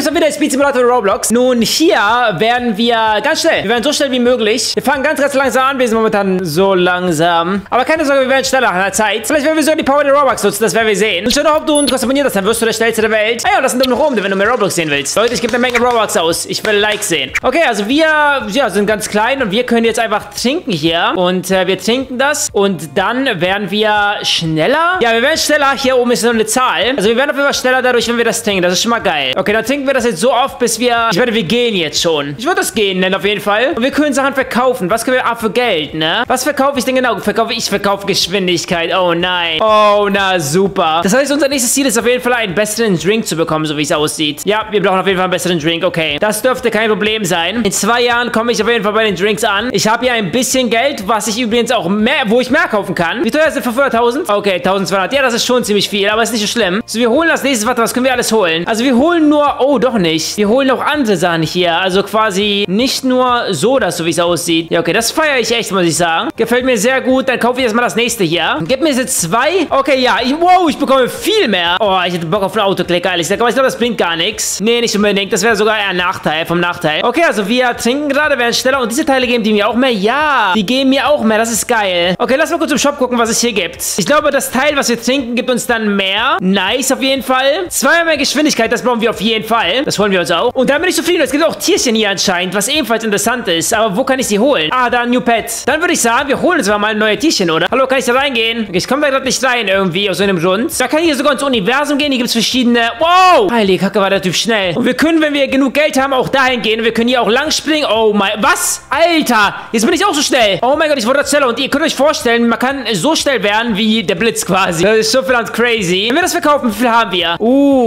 ist wieder Speed Simulator Roblox. Nun, hier werden wir ganz schnell. Wir werden so schnell wie möglich. Wir fangen ganz langsam an. Wir sind momentan so langsam. Aber keine Sorge, wir werden schneller nach einer Zeit. Vielleicht werden wir so die Power der Roblox nutzen. Das werden wir sehen. Und schau doch, ob du uns abonniert hast. Dann wirst du der Schnellste der Welt. Ah ja, lass einen Daumen nach oben, wenn du mehr Roblox sehen willst. Leute, ich gebe eine Menge Roblox aus. Ich will Likes sehen. Okay, also wir sind ganz klein und wir können jetzt einfach trinken hier. Und wir trinken das. Und dann werden wir schneller. Ja, wir werden schneller. Hier oben ist nur eine Zahl. Also wir werden auf jeden Fall schneller dadurch, wenn wir das trinken. Das ist schon mal geil. Okay, dann trinken wir das jetzt so oft, bis wir... wir gehen jetzt schon. Ich würde das gehen nennen, auf jeden Fall. Und wir können Sachen verkaufen. Was können wir... für Geld, ne? Was verkaufe ich denn genau? Ich verkaufe Geschwindigkeit. Oh nein. Oh, na super. Das heißt, unser nächstes Ziel ist auf jeden Fall, einen besseren Drink zu bekommen, so wie es aussieht. Ja, wir brauchen auf jeden Fall einen besseren Drink. Okay. Das dürfte kein Problem sein. In 2 Jahren komme ich auf jeden Fall bei den Drinks an. Ich habe hier ein bisschen Geld, was ich übrigens auch wo ich mehr kaufen kann. Wie teuer ist denn 500.000? Okay, 1200. Ja, das ist schon ziemlich viel, aber ist nicht so schlimm. So, wir holen das nächste. Warte, was können wir alles holen? Also, wir holen nur... Oh, doch nicht. Wir holen auch andere Sachen hier. Also quasi nicht nur Sodas, so wie es aussieht. Ja, okay, das feiere ich echt, muss ich sagen. Gefällt mir sehr gut. Dann kaufe ich erstmal das nächste hier. Gib mir jetzt 2. Okay, ja. Wow, ich bekomme viel mehr. Oh, ich hätte Bock auf einen Autoklick, ehrlich gesagt. Aber ich glaube, das bringt gar nichts. Nee, nicht unbedingt. Das wäre sogar eher ein Nachteil vom Nachteil. Okay, also wir trinken gerade, werden schneller. Und diese Teile geben die mir auch mehr. Ja, die geben mir auch mehr. Das ist geil. Okay, lass mal kurz im Shop gucken, was es hier gibt. Ich glaube, das Teil, was wir trinken, gibt uns dann mehr. Nice, auf jeden Fall. 2 mehr Geschwindigkeit, das brauchen wir auf jeden Fall. Das holen wir uns auch. Und dann bin ich zufrieden. Es gibt auch Tierchen hier anscheinend, was ebenfalls interessant ist. Aber wo kann ich sie holen? Ah, da ein New Pet. Dann würde ich sagen, wir holen uns mal neue Tierchen, oder? Hallo, kann ich da reingehen? Okay, ich komme da gerade nicht rein irgendwie aus so einem Grund. Da kann ich hier sogar ins Universum gehen. Hier gibt es verschiedene... Wow! Heilige Kacke, war der Typ schnell. Und wir können, wenn wir genug Geld haben, auch dahin gehen. Wir können hier auch lang springen. Oh mein... Was? Alter! Jetzt bin ich auch so schnell. Oh mein Gott, ich wurde schneller. Und ihr könnt euch vorstellen, man kann so schnell werden wie der Blitz quasi. Das ist so verdammt crazy. Wenn wir das verkaufen, wie viel haben wir?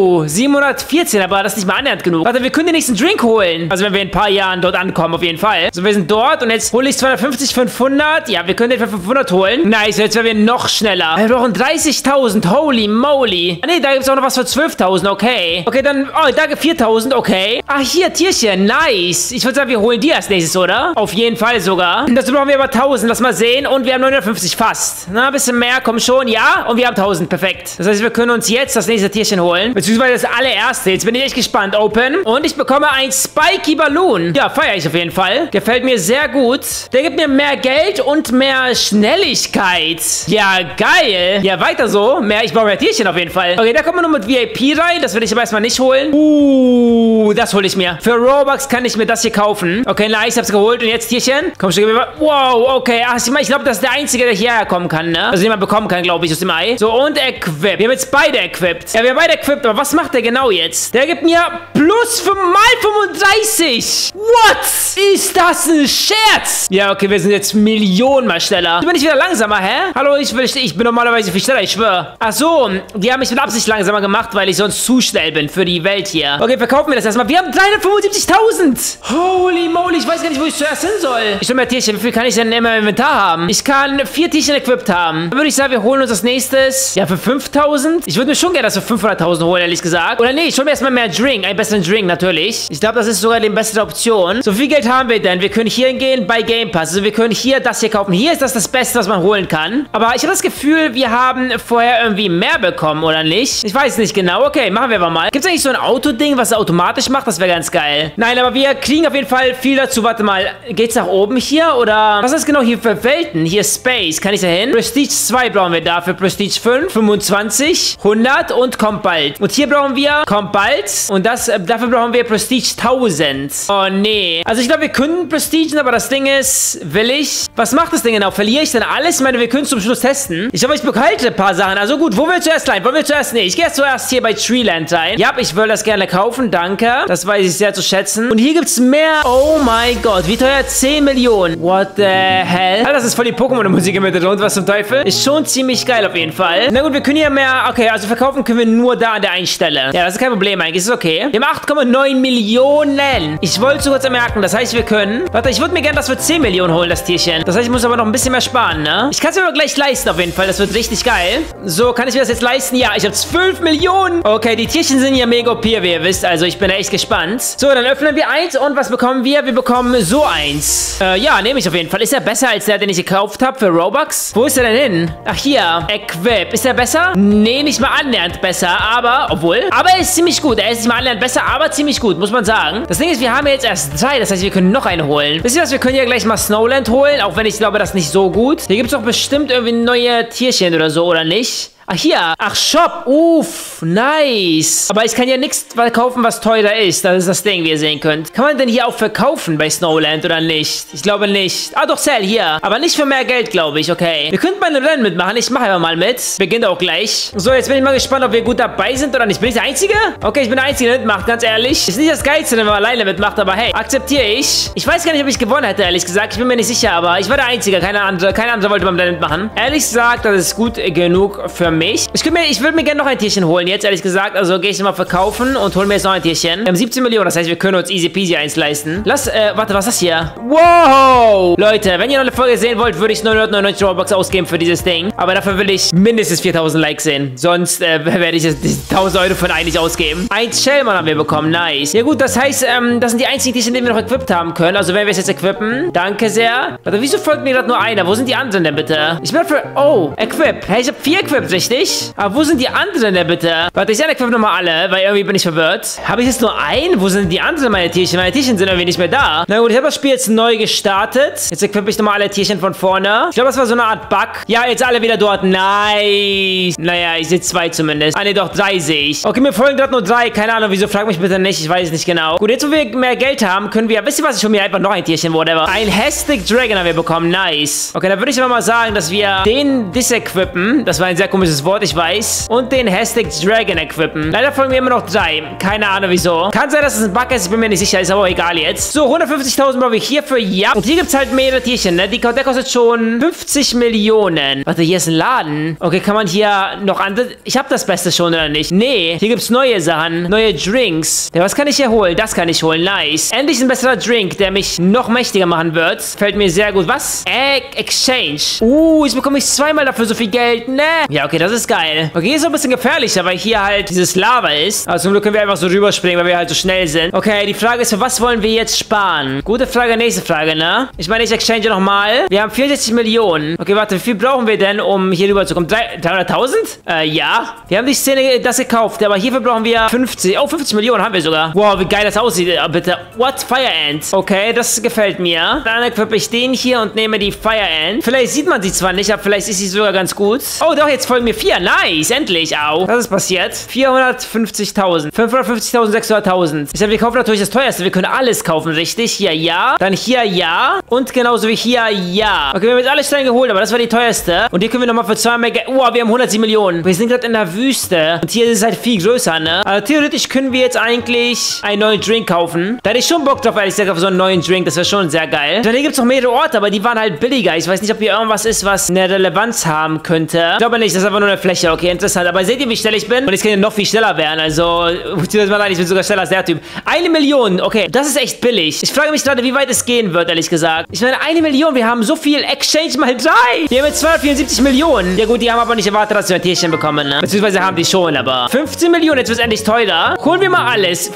714, aber das ist nicht mal annähernd genug. Warte, wir können den nächsten Drink holen. Also wenn wir in ein paar Jahren dort ankommen, auf jeden Fall. So, wir sind dort und jetzt hole ich 250, 500. Ja, wir können den für 500 holen. Nice, jetzt werden wir noch schneller. Wir brauchen 30.000. Holy moly. Ah, nee, da gibt es auch noch was für 12.000. Okay. Okay, dann... Oh, danke, 4.000. Okay. Ah, hier, Tierchen. Nice. Ich würde sagen, wir holen die als nächstes, oder? Auf jeden Fall sogar. Dazu brauchen wir aber 1.000. Lass mal sehen. Und wir haben 950 fast. Na, ein bisschen mehr. Komm schon. Ja. Und wir haben 1.000. Perfekt. Das heißt, wir können uns jetzt das nächste Tierchen holen. Beziehungsweise das allererste. Jetzt bin ich echt gespannt. Open. Und ich bekomme ein Spiky Balloon. Ja, feiere ich auf jeden Fall. Gefällt mir sehr gut. Der gibt mir mehr Geld und mehr Schnelligkeit. Ja, geil. Ja, weiter so. Ich brauche mehr Tierchen auf jeden Fall. Okay, da kommt man nur mit VIP rein. Das will ich aber erstmal nicht holen. Das hole ich mir. Für Robux kann ich mir das hier kaufen. Okay, nice. Ich hab's geholt. Und jetzt Tierchen. Komm schon. Wow, okay. Ach, ich glaube, das ist der Einzige, der hierher kommen kann, ne? Also, den man bekommen kann, glaube ich, aus dem Ei. So, und equip. Wir haben jetzt beide equipped. Ja, wir haben beide equipped. Aber was macht der genau jetzt? Der gibt mir plus 5 mal 35. What? Ist das ein Scherz? Ja, okay, wir sind jetzt Millionen mal schneller. Du bin ich wieder langsamer, hä? Hallo, ich bin normalerweise viel schneller, ich schwöre. Ach so, die haben mich mit Absicht langsamer gemacht, weil ich sonst zu schnell bin für die Welt hier. Okay, verkaufen wir das erstmal. Wir haben 375.000. Holy moly, ich weiß gar nicht, wo ich zuerst hin soll. Ich nehme mal Tierchen. Wie viel kann ich denn immer im Inventar haben? Ich kann 4 Tierchen equipped haben. Dann würde ich sagen, wir holen uns das nächstes. Ja, für 5.000. Ich würde mir schon gerne das für 500.000 holen, ehrlich gesagt. Oder nee, ich hole mir erstmal mehr Drink. Einen besseren Drink, natürlich. Ich glaube, das ist sogar die bessere Option. So viel Geld haben wir denn? Wir können hier hingehen bei Game Pass. Also wir können hier das hier kaufen. Hier ist das Beste, was man holen kann. Aber ich habe das Gefühl, wir haben vorher irgendwie mehr bekommen, oder nicht? Ich weiß nicht genau. Okay, machen wir aber mal. Gibt es eigentlich so ein Autoding, was es automatisch macht? Das wäre ganz geil. Nein, aber wir kriegen auf jeden Fall viel dazu. Warte mal. Geht's nach oben hier? Oder was ist genau hier für Welten? Hier ist Space. Kann ich da hin? Prestige 2 brauchen wir dafür. Prestige 5, 25, 100 und kommt bald. Und hier brauchen wir kommt bald. Und dafür brauchen wir Prestige 1000. Oh, nee. Also ich glaube, wir können Prestigen, aber das Ding ist, will ich? Was macht das Ding genau? Verliere ich denn alles? Ich meine, wir können es zum Schluss testen. Ich glaube, ich behalte ein paar Sachen. Also gut, wo will wir zuerst rein? Wollen wir zuerst? Nee, ich gehe zuerst hier bei Treeland rein. Ja, ich will das gerne kaufen. Danke. Das weiß ich sehr zu schätzen. Und hier gibt es mehr. Oh mein Gott. Wie teuer? 10 Millionen. What the hell? Das ist voll die Pokémon-Musik im Hintergrund. Was zum Teufel? Ist schon ziemlich geil auf jeden Fall. Na gut, wir können hier mehr... Okay, also verkaufen können wir nur da an der einen Stelle. Ja, das ist kein Problem eigentlich. Ist okay. Wir haben 8,9 Millionen. Ich wollte so kurz merken. Das heißt, wir können... Warte, ich würde mir gerne das für 10 Millionen holen, das Tierchen. Das heißt, ich muss aber noch ein bisschen mehr sparen, ne? Ich kann es mir aber gleich leisten auf jeden Fall. Das wird richtig geil. So, kann ich mir das jetzt leisten? Ja, ich habe 12 Millionen. Okay, die Tierchen sind ja mega OP, wie ihr wisst. Also, ich bin echt gespannt. So, dann öffnen wir eins. Und was bekommen wir? Wir bekommen so eins. Ja, nehme ich auf jeden Fall. Ist er besser als der, den ich gekauft habe für Robux? Wo ist er denn hin? Ach, hier. Equip. Ist er besser? Nee, nicht mal annähernd besser. Aber, obwohl. Aber er ist ziemlich gut. Er ist nicht mal annähernd besser, aber ziemlich gut, muss man sagen. Das Ding ist, wir haben jetzt erst 3, das heißt, wir können noch eine holen. Wisst ihr was, wir können ja gleich mal Snowland holen, auch wenn ich glaube, das ist nicht so gut. Hier gibt es doch bestimmt irgendwie neue Tierchen oder so, oder nicht? Ach, hier. Ach, Shop. Uff, nice. Aber ich kann ja nichts kaufen, was teurer ist. Das ist das Ding, wie ihr sehen könnt. Kann man denn hier auch verkaufen bei Snowland oder nicht? Ich glaube nicht. Ah, doch, Sell, hier. Aber nicht für mehr Geld, glaube ich. Okay. Wir könnten bei einem Rennen mitmachen. Ich mache einfach mal mit. Beginnt auch gleich. So, jetzt bin ich mal gespannt, ob wir gut dabei sind oder nicht. Bin ich der Einzige? Okay, ich bin der Einzige, der mitmacht, ganz ehrlich. Ist nicht das Geilste, wenn man alleine mitmacht, aber hey, akzeptiere ich. Ich weiß gar nicht, ob ich gewonnen hätte, ehrlich gesagt. Ich bin mir nicht sicher, aber ich war der Einzige. Kein anderer wollte beim Rennen mitmachen. Ehrlich gesagt, das ist gut genug für mich. Ich würde mir gerne noch ein Tierchen holen, jetzt ehrlich gesagt. Also gehe ich mal verkaufen und hole mir jetzt noch ein Tierchen. Wir haben 17 Millionen, das heißt, wir können uns easy peasy eins leisten. Warte, was ist das hier? Wow! Leute, wenn ihr noch eine Folge sehen wollt, würde ich 999 Robux ausgeben für dieses Ding. Aber dafür will ich mindestens 4000 Likes sehen. Sonst werde ich 1000 Euro für einen nicht ausgeben. Ein Shellman haben wir bekommen, nice. Ja gut, das heißt, das sind die einzigen Tierchen, die wir noch equipped haben können. Also wenn wir es jetzt equippen, danke sehr. Warte, wieso folgt mir gerade nur einer? Wo sind die anderen denn bitte? Ich bin für... Oh, equip. Hey, ich habe 4 equipped, richtig? Aber wo sind die anderen denn bitte? Warte, ich equippe nochmal alle, weil irgendwie bin ich verwirrt. Habe ich jetzt nur einen? Wo sind die anderen meine Tierchen? Meine Tierchen sind irgendwie nicht mehr da. Na gut, ich habe das Spiel jetzt neu gestartet. Jetzt equippe ich nochmal alle Tierchen von vorne. Ich glaube, das war so eine Art Bug. Ja, jetzt alle wieder dort. Nice. Naja, ich sehe 2 zumindest. Ah, ne, doch, 3 sehe ich. Okay, mir folgen gerade nur 3. Keine Ahnung, wieso? Frag mich bitte nicht. Ich weiß es nicht genau. Gut, jetzt, wo wir mehr Geld haben, können wir... Wisst ihr was? Ich hole mir einfach noch ein Tierchen, whatever. Ein Hastic Dragon haben wir bekommen. Nice. Okay, dann würde ich aber mal sagen, dass wir den disequippen. Das war ein sehr komisches Wort, ich weiß. Und den Hastic Dragon equippen. Leider folgen mir immer noch 3. Keine Ahnung, wieso. Kann sein, dass es ein Bug ist. Ich bin mir nicht sicher. Ist aber auch egal jetzt. So, 150.000 brauche ich hierfür. Ja. Und hier gibt es halt mehrere Tierchen, ne? Der kostet schon 50 Millionen. Warte, hier ist ein Laden. Okay, kann man hier noch andere... Ich habe das Beste schon, oder nicht? Nee. Hier gibt es neue Sachen. Neue Drinks. Ja, was kann ich hier holen? Das kann ich holen. Nice. Endlich ein besserer Drink, der mich noch mächtiger machen wird. Fällt mir sehr gut. Was? Exchange. Jetzt bekomme ich 2-mal dafür so viel Geld. Ne? Ja, okay, das ist geil. Okay, hier ist so ein bisschen gefährlicher, weil hier halt dieses Lava ist. Also zum Glück können wir einfach so rüberspringen, weil wir halt so schnell sind. Okay, die Frage ist, für was wollen wir jetzt sparen? Gute Frage, nächste Frage, ne? Ich meine, ich exchange nochmal. Wir haben 64 Millionen. Okay, warte, wie viel brauchen wir denn, um hier rüber zu kommen? 300.000? Ja. Wir haben die Szene, das gekauft, aber hierfür brauchen wir 50. Oh, 50 Millionen haben wir sogar. Wow, wie geil das aussieht, bitte. What? Fire Ant. Okay, das gefällt mir. Dann equippe ich den hier und nehme die Fire Ant. Vielleicht sieht man sie zwar nicht, aber vielleicht ist sie sogar ganz gut. Oh, doch, jetzt folgen mir 4. Nice, endlich. Au. Was ist passiert? 450.000. 550.000, 600.000. Ich sag, wir kaufen natürlich das teuerste. Wir können alles kaufen, richtig? Hier, ja. Dann hier, ja. Und genauso wie hier, ja. Okay, wir haben jetzt alle Steine geholt, aber das war die teuerste. Und hier können wir nochmal für 2 mehr Geld... Oh, wir haben 107 Millionen. Wir sind gerade in der Wüste. Und hier ist es halt viel größer, ne? Also theoretisch können wir jetzt eigentlich einen neuen Drink kaufen. Da hätte ich schon Bock drauf, ehrlich gesagt, auf so einen neuen Drink. Das wäre schon sehr geil. Dann hier gibt es noch mehrere Orte, aber die waren halt billiger. Ich weiß nicht, ob hier irgendwas ist, was eine Relevanz haben könnte. Ich glaube nicht, das ist einfach nur eine Fläche. Okay, interessant. Aber seht ihr, wie schnell ich bin? Und ich kann ja noch viel schneller werden. Also, ich bin sogar schneller als der Typ. 1 Million. Okay, das ist echt billig. Ich frage mich gerade, wie weit es gehen wird, ehrlich gesagt. Ich meine, 1 Million. Wir haben so viel. Exchange mal 3. Wir haben jetzt 274 Millionen. Ja gut, die haben aber nicht erwartet, dass wir ein Tierchen bekommen, ne? Beziehungsweise haben die schon, aber 15 Millionen. Jetzt wird es endlich teurer. Holen wir mal alles.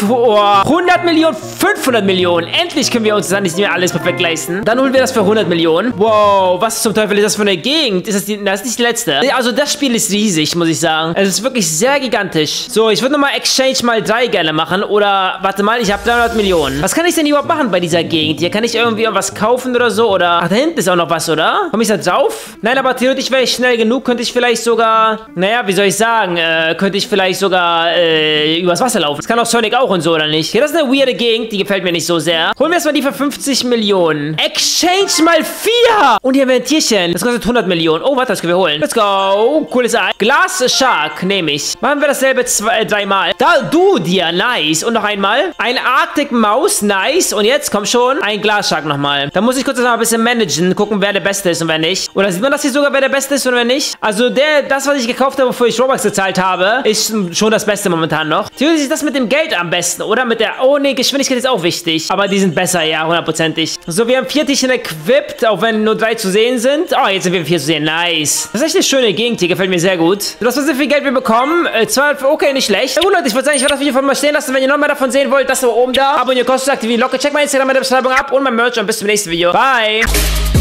100 Millionen, 500 Millionen. Endlich können wir uns das nicht mehr alles perfekt leisten. Dann holen wir das für 100 Millionen. Wow, was zum Teufel ist das für eine Gegend? Das ist nicht die letzte. Also das Spiel ist riesig, muss ich sagen. Es ist wirklich sehr gigantisch. So, ich würde nochmal Exchange mal 3 gerne machen. Oder, warte mal, ich habe 300 Millionen. Was kann ich denn überhaupt machen bei dieser Gegend? Hier kann ich irgendwie irgendwas kaufen oder so? Oder, ach, da hinten ist auch noch was, oder? Komme ich da drauf? Nein, aber theoretisch wäre ich schnell genug. Könnte ich vielleicht sogar, naja, wie soll ich sagen? Könnte ich vielleicht sogar, übers Wasser laufen. Das kann auch Sonic auch und so, oder nicht? Hier, das ist eine weirde Gegend. Die gefällt mir nicht so sehr. Holen wir erstmal die für 50 Millionen. Exchange mal 4. Und hier haben wir ein Tierchen. Das kostet 100 Millionen. Oh, warte, das können wir holen. Let's go. Cooles Ei. Glas Shark nehme ich. Machen wir dasselbe 3 Mal. Da, du dir. Nice. Und noch einmal. Ein Arctic Maus. Nice. Und jetzt, komm schon. Ein Glas Shark nochmal. Da muss ich kurz noch ein bisschen managen. Gucken, wer der Beste ist und wer nicht. Oder sieht man das hier sogar, wer der Beste ist und wer nicht? Also das, was ich gekauft habe, bevor ich Robux gezahlt habe, ist schon das Beste momentan noch. Natürlich ist das mit dem Geld am besten, oder? Mit der... Oh, nee, Geschwindigkeit ist auch wichtig. Aber die sind besser, ja, 100%ig. So, wir haben 4 Tierchen equipped, auch wenn nur 3 zu sehen sind. Oh, jetzt sind wir 4 zu sehen. Nice. Das ist echt eine schöne Gegend hier. Gefällt mir sehr gut. So, das ist, wie viel Geld wir bekommen. 200... Okay, nicht schlecht. Ja, gut, Leute, ich würde sagen, ich werde das Video von mal stehen lassen. Wenn ihr noch mehr davon sehen wollt, das da oben da. Abonniert, kostenlos, aktivieren, Glocke. Checkt meine Instagram in der Beschreibung ab und mein Merch und bis zum nächsten Video. Bye.